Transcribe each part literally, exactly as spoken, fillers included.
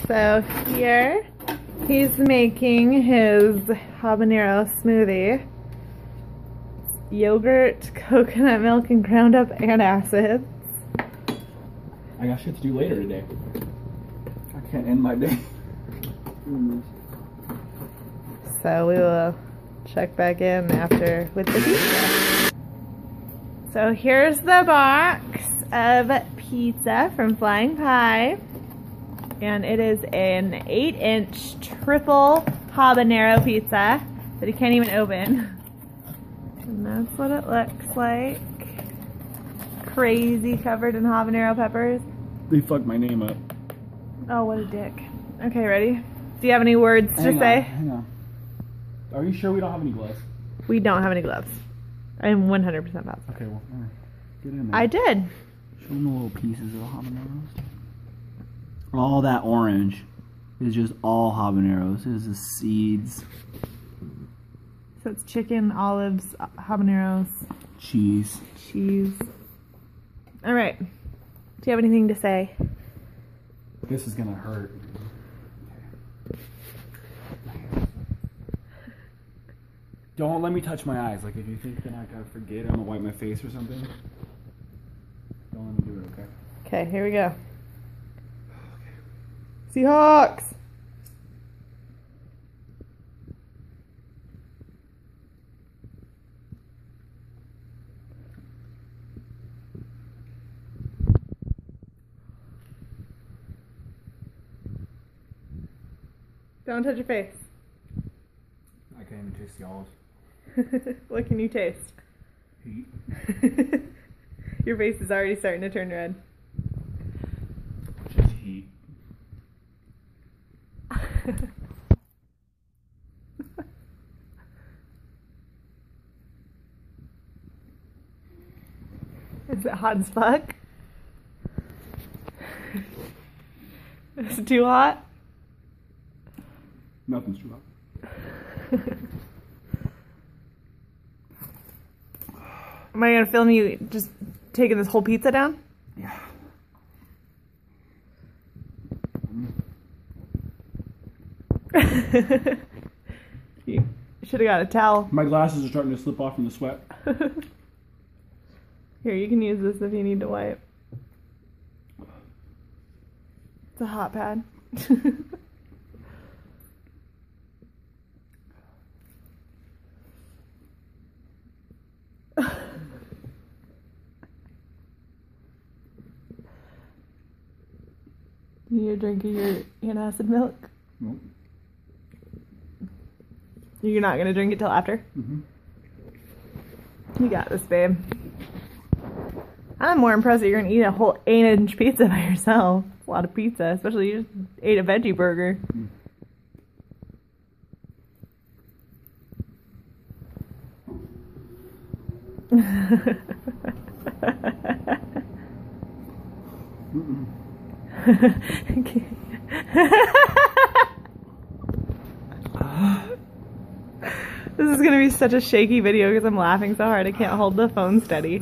So here he's making his habanero smoothie. Yogurt, coconut milk, and ground up antacids. I got shit to do later today. I can't end my day. So we will check back in after with the pizza. So here's the box of pizza from Flying Pie. And it is an eight inch triple habanero pizza that he can't even open. And that's what it looks like. Crazy covered in habanero peppers. They fucked my name up. Oh, what a dick. Okay, ready? Do you have any words hang to say? On, hang on. Are you sure we don't have any gloves? We don't have any gloves. I'm one hundred percent positive. Okay, well, all right. Get in there. I did. Show them the little pieces of habaneros. All that orange is just all habaneros. This is the seeds. So it's chicken, olives, habaneros, cheese. Cheese. All right. Do you have anything to say? This is gonna hurt. Don't let me touch my eyes. Like if you think that I gotta forget, I'm gonna wipe my face or something. Don't let me do it, okay? Okay, here we go. Seahawks! Don't touch your face. I can't even taste the olives. What can you taste? Heat. Your face is already starting to turn red. Just heat. Is it hot as fuck? Is it too hot? Nothing's too hot. Am I gonna film you just taking this whole pizza down? Yeah. You should have got a towel. My glasses are starting to slip off from the sweat. Here, you can use this if you need to wipe. It's a hot pad. You drinking your antacid milk? Nope. You're not gonna drink it till after? Mm-hmm. You got this, babe. I'm more impressed that you're gonna eat a whole eight inch pizza by yourself. It's a lot of pizza, especially you just ate a veggie burger. Mm. Mm-mm. This is gonna be such a shaky video because I'm laughing so hard I can't hold the phone steady.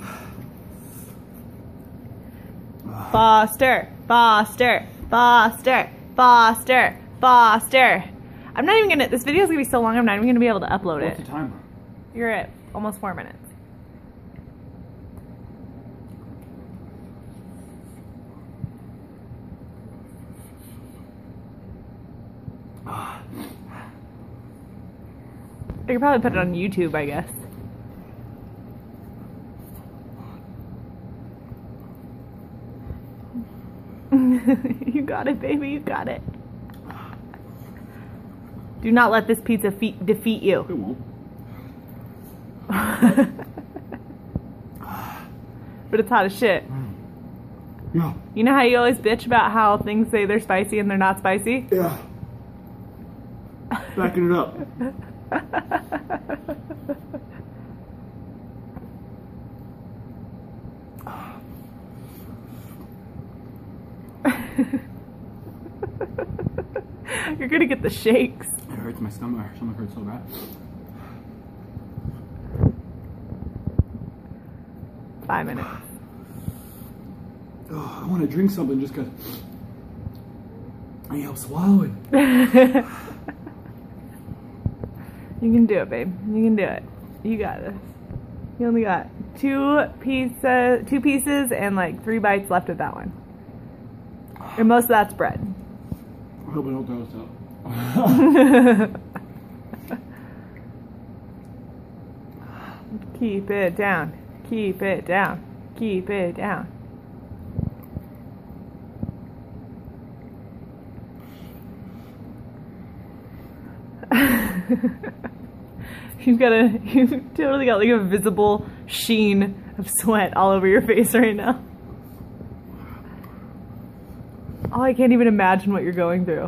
Foster, Foster, Foster, Foster, Foster. I'm not even gonna, this video is gonna be so long I'm not even gonna be able to upload it. What's the timer? You're at almost four minutes. I could probably put it on YouTube, I guess. You got it, baby. You got it. Do not let this pizza fe defeat you. It won't. But it's hot as shit. Yeah. You know how you always bitch about how things say they're spicy and they're not spicy? Yeah. Backing it up. You're gonna get the shakes. It hurts my stomach. My stomach hurts so bad. Five minutes. Oh, I want to drink something just because I need help swallowing. You can do it, babe. You can do it. You got this. You only got two pieces, two pieces, and like three bites left of that one. And most of that's bread. I hope I don't throw this up. Keep it down. Keep it down. Keep it down. You've got a, you've totally got like a visible sheen of sweat all over your face right now. Oh, I can't even imagine what you're going through.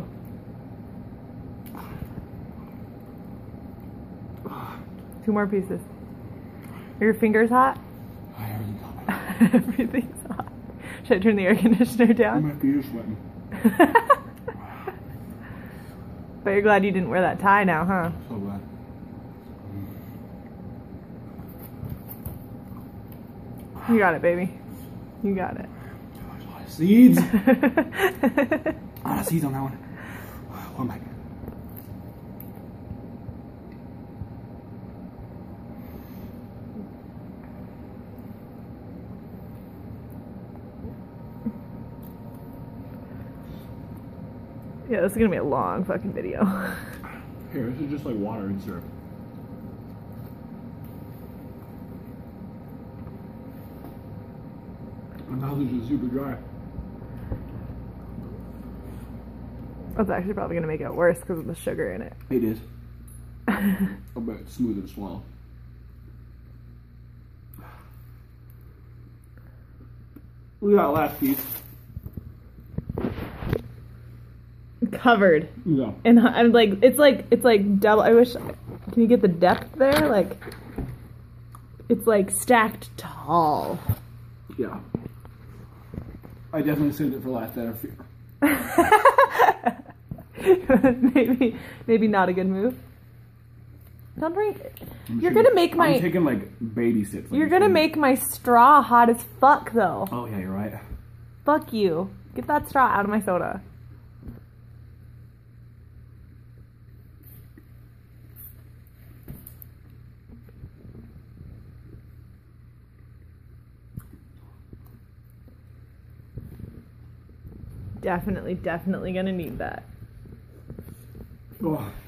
Two more pieces. Are your fingers hot? Everything's hot. Should I turn the air conditioner down? My feet are sweating. But you're glad you didn't wear that tie now, huh? So glad. You got it, baby. You got it. There's a lot of seeds. A lot of seeds on that one. One bite. Yeah, this is gonna be a long fucking video. Here, this is just like water and syrup. My mouth is just super dry. That's actually probably gonna make it worse because of the sugar in it. It is. I bet it's smoother to swallow. Look at that last piece. Covered. Yeah. And I'm like, it's like, it's like double. I wish, can you get the depth there? Like, it's like stacked tall. Yeah. I definitely saved it for last out of fear. maybe, maybe not a good move. Don't drink it. I'm You're sure gonna make my. I'm taking like baby sips. Like You're gonna make my straw hot as fuck, though. Oh yeah, you're right. Fuck you. Get that straw out of my soda. Definitely, definitely gonna need that. Oh.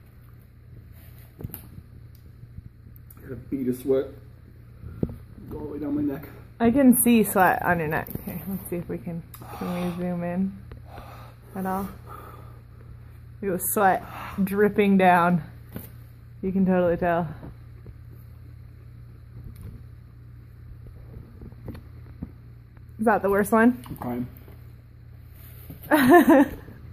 Got a bead of sweat. Go all the way down my neck. I can see sweat on your neck. Okay, let's see if we can, can we zoom in at all? It was sweat dripping down. You can totally tell. Is that the worst one? I'm crying. Are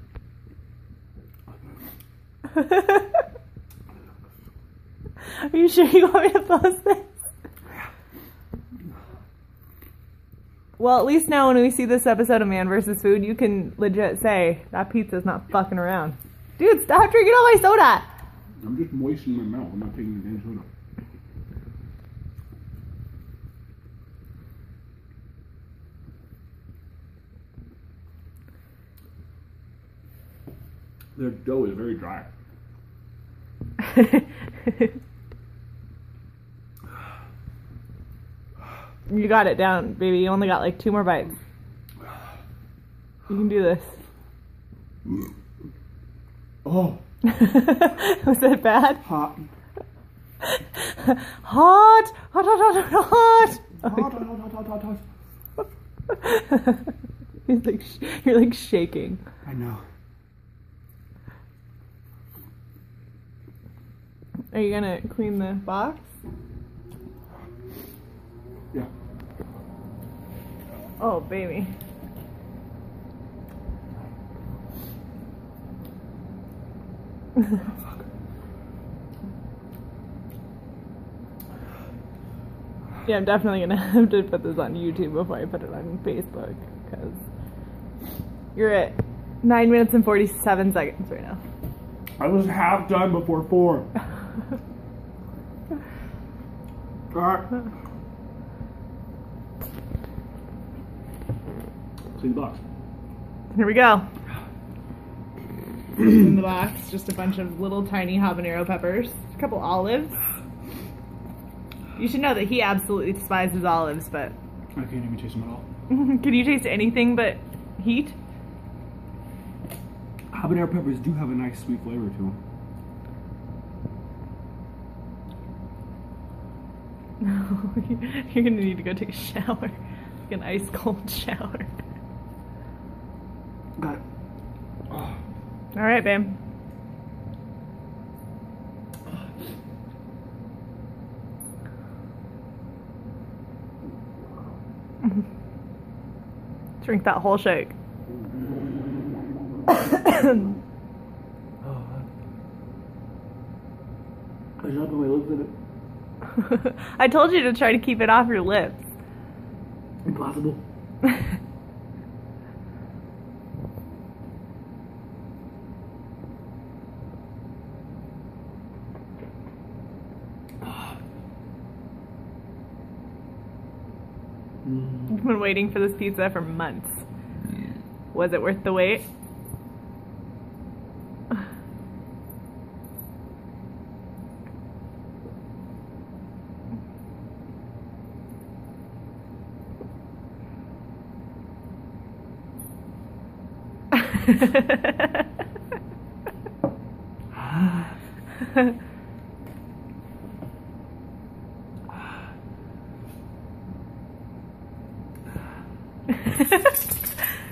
you sure you want me to post this? Well, at least now when we see this episode of Man versus. Food, you can legit say, that pizza's not fucking around. Dude, stop drinking all my soda! I'm just moistening my mouth. I'm not taking any soda. Their dough is very dry. You got it down, baby. You only got like two more bites. You can do this. Oh. Was that bad? Hot. Hot! Hot, hot, hot, hot, hot! Hot, hot, hot, hot, hot, hot. He's like, sh you're like shaking. I know. Are you gonna clean the box? Yeah. Oh, baby. Oh, fuck. Yeah, I'm definitely gonna have to put this on YouTube before I put it on Facebook, because you're at nine minutes and forty-seven seconds right now. I was half done before four. Alright. Clean the box. Here we go. in the box. Just a bunch of little tiny habanero peppers, a couple olives. You should know that he absolutely despises olives, but I can't even taste them at all. can you taste anything but heat? Habanero peppers do have a nice sweet flavor to them. You're gonna need to go take a shower, like an ice cold shower. Got it. Oh. All right, babe. Drink that whole shake. Oh. I dropped my lips in it. I told you to try to keep it off your lips. Impossible. I've been waiting for this pizza for months. Was it worth the wait?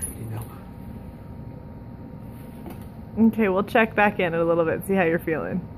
Okay, we'll check back in a little bit, see how you're feeling.